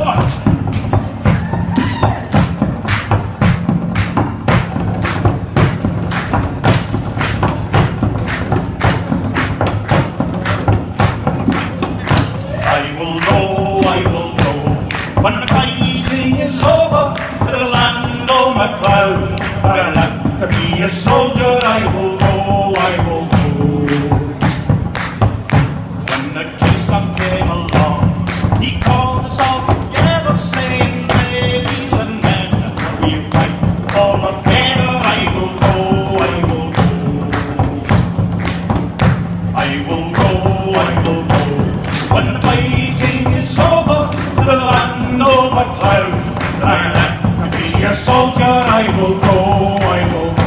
When the fighting is over, to the land of MacLeod, I left to be a soldier. I will go, I will go. When the King came along, he called us all together, saying, "Ladies and men, we fight all together." I will go, I will go. I will go, I will go. When the fighting is over, to the land of MacLeod, I left to be a soldier. I will go, I will go.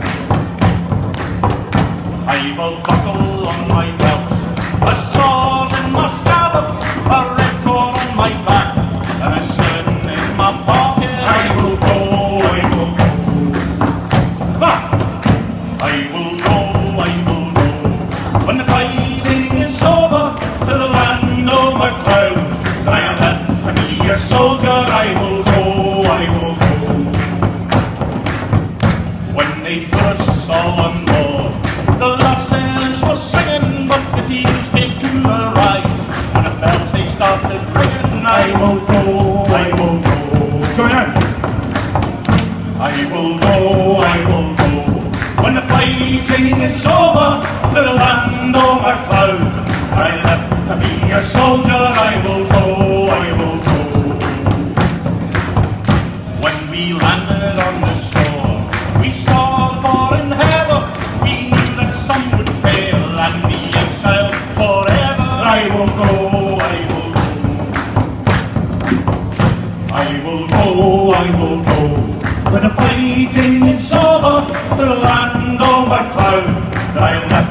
I've a buckle on my belt, a sword in my scabbard, a red cord on my back, and a shilling in my pocket. I will go, I will go. I will go, I will go. When the fighting is over, to the land of MacLeod, I am left to be a soldier. I will go, I will go. When they put us all on board, the lasses were singing, but the tears came to the rise, and the bells they started ringing. I will go, I will go. Join in. I will go, I will go. When the fighting is over, to the land of MacLeod, I left to be a soldier. I will go, I will go. When we landed on the shore, we saw the foreign heather. We knew that some would fail and be exiled forever. I will go, I will go. I will go, I will go. When the fighting is over, to the land of MacLeod, I left